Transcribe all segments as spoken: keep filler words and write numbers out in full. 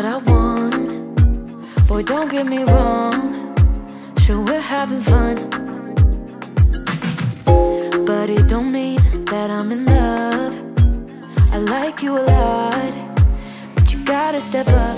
what I want. Boy, don't get me wrong, sure we're having fun, but it don't mean that I'm in love. I like you a lot, but you gotta step up.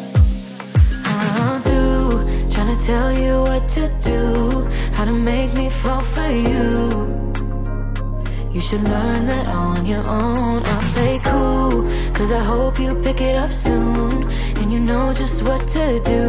I'm through trying to tell you what to do, how to make me fall for you. You should learn that on your own. I'll play cool, cause I hope you pick it up soon, and you know just what to do,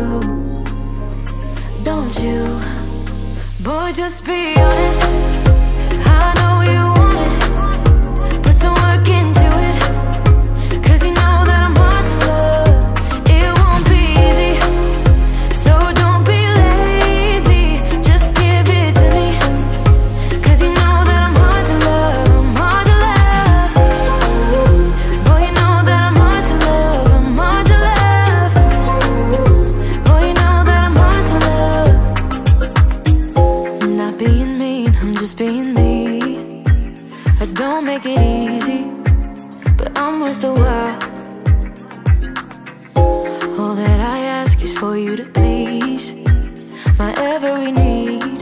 don't you? Boy, just be honest, I know you want it. Put some work into it, cause you know that I'm hard to love. It won't be easy, so don't be lazy. Just give it to me, cause you know that I'm hard to love. I'm hard to love. Boy, you know that I'm hard to love. I'm hard to love. Boy, you know that I'm hard to love. I'm not being mean, I'm just being me. I don't make it easy, but I'm worth a while. All that I ask is for you to please my every need.